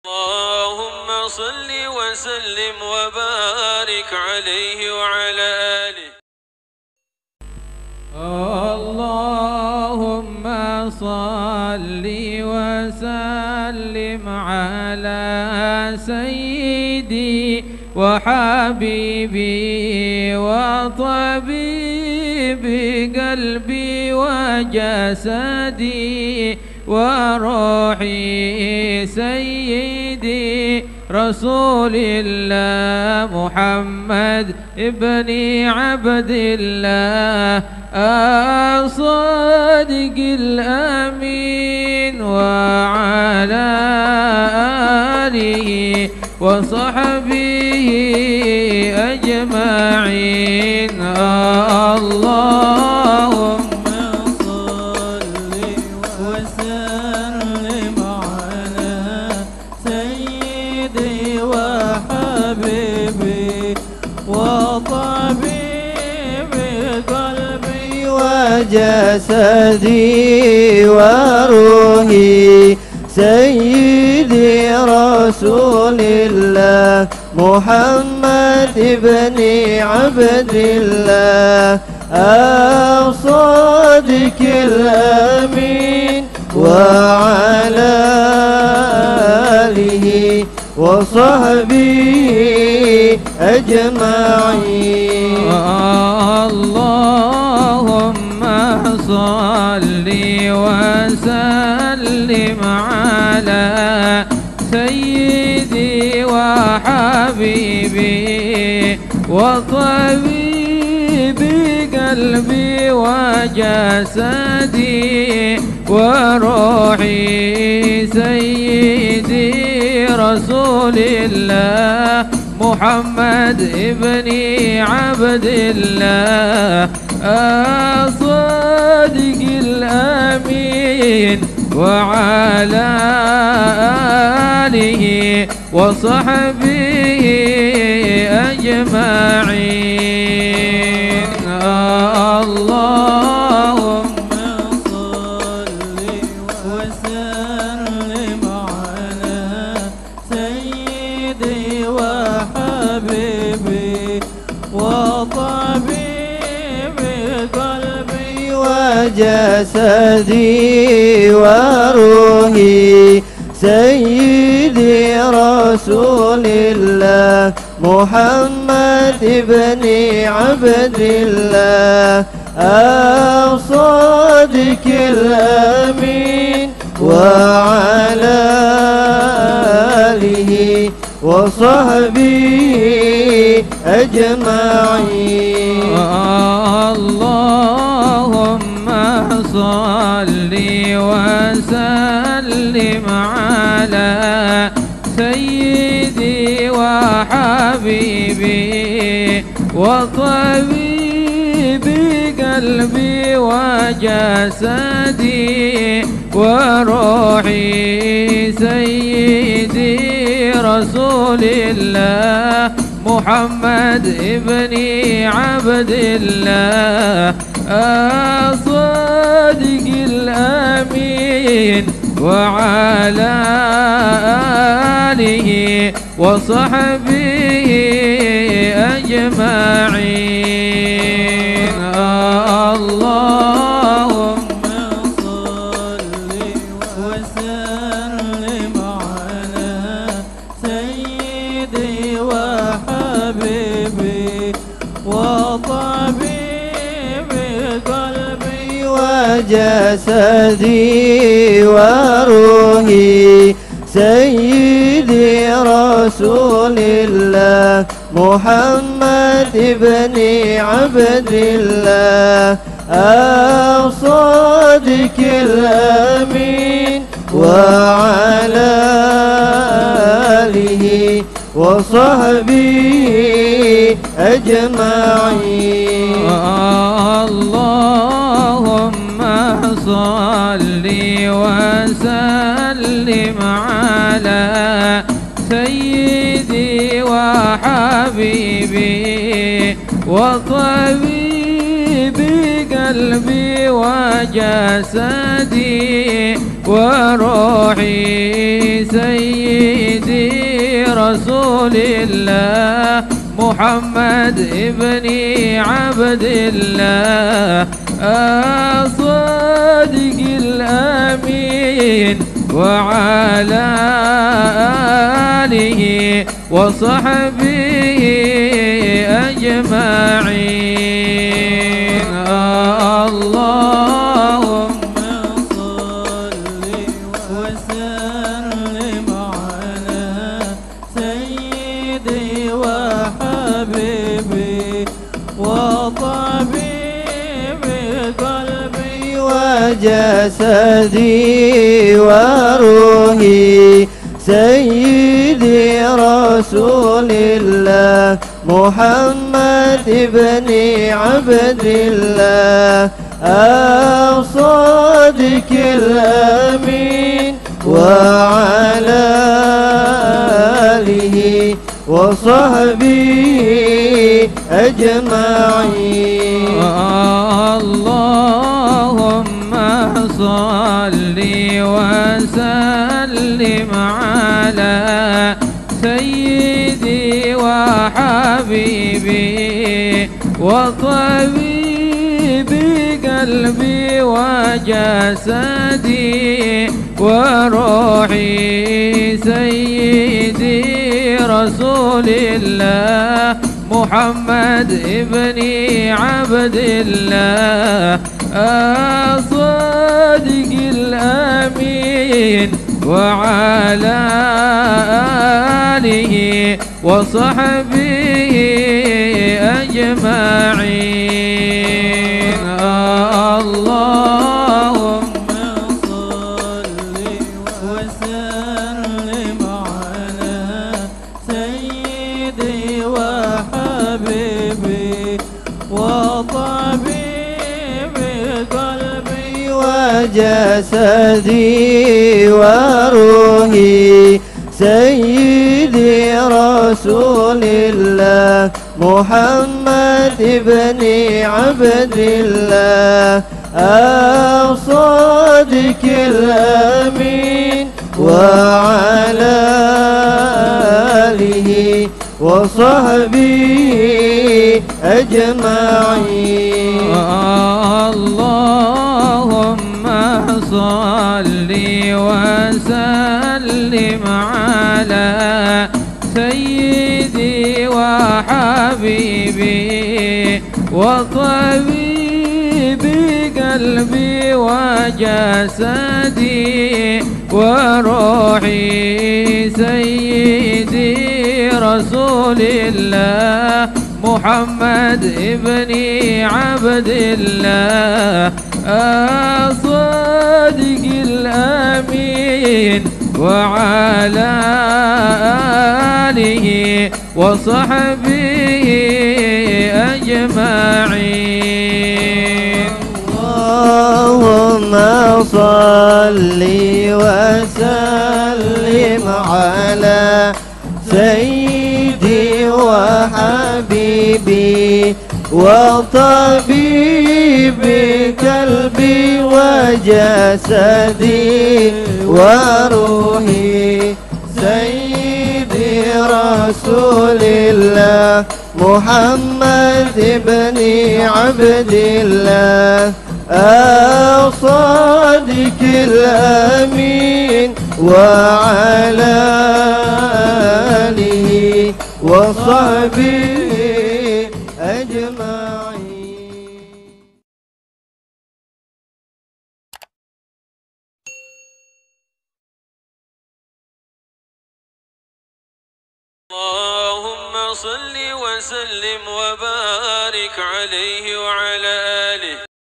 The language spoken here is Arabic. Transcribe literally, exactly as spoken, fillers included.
اللهم صل وسلم وبارك عليه وعلى آله. اللهم صل وسلم على سيدي وحبيبي وطبيب قلبي وجسدي وروحي سيدي رسول الله محمد ابن عبد الله الصادق الأمين وعلى آله وصحبه أجمعين. اللهم جسدي وروحي سيدي رسول الله محمد ابن عبد الله الصادق الأمين وعلى آله وصحبه أجمعين. اللهم صل وسلم على سيدي وحبيبي وطبيب قلبي وجسدي وروحي سيدي رسول الله محمد ابن عبد الله الصادق الأمين وعلى آله وصحبه أجمعين. اللهم صل وسلم على سيدي وحبيبي وطبيب قلبي وجسدي وروحي سيدي رسول الله محمد ابن عبد الله الصادق الأمين وعلى آله وصحبه أجمعين. اللهم صل وسلم على سيدي وحبيبي وطبيب قلبي وجسدي وروحي سيدي رسول الله محمد ابن عبد الله الصادق الأمين وعلى آله وصحبه أجمعين. اللهم صل وسلم على سيدي وحبيبي وطبيب قلبي وجسدي وروحي سيدي رسول الله محمد ابن عبد الله الصادق الأمين وعلى آله وصحبه أجمعين. اللهم صل وسلم على سيدي وحبيبي وطبيب بقلبي وجسدي وروحي سيدي رسول الله محمد ابن عبد الله الصادق الأمين وعلى آله وصحبه أجمعين. اللهم صل وسلم على سيدي وحبيبي وطبيبي قلبي وجسدي وروحي سيدي رسول الله محمد ابن عبد الله الصادق الأمين وعلى آله وصحبه أجمعين. اللهم صل وسلم على سيدي وحبيبي وطبيبي قلبي وجسدي وروحي سيدي رسول الله محمد ابن عبد الله الصادق الأمين وعلى آله وصحبه أجمعين. اللهم صل وسلم على سيدي وحبيبي وطبيبي قلبي وجسدي وروحي سيدي رسول الله محمد ابن عبد الله الصادق الأمين وعلى آله وصحبه أجمعين. اللهم صل وسلم على سيدي وحبيبي وطبيبي قلبي وجسدي وروحي سيدي رسول الله محمد ابن عبد الله الصادق الأمين وعلى آله وصحبه أجمعين. اللهم صل وسلم على سيدي وحبيبي وطبيبي قلبي وجسدي وروحي سيدي رسول الله محمد ابن عبد الله الصادق الأمين وعلى آله وصحبه أجمعين. اللهم صل وسلم وبارك عليه وعلى آله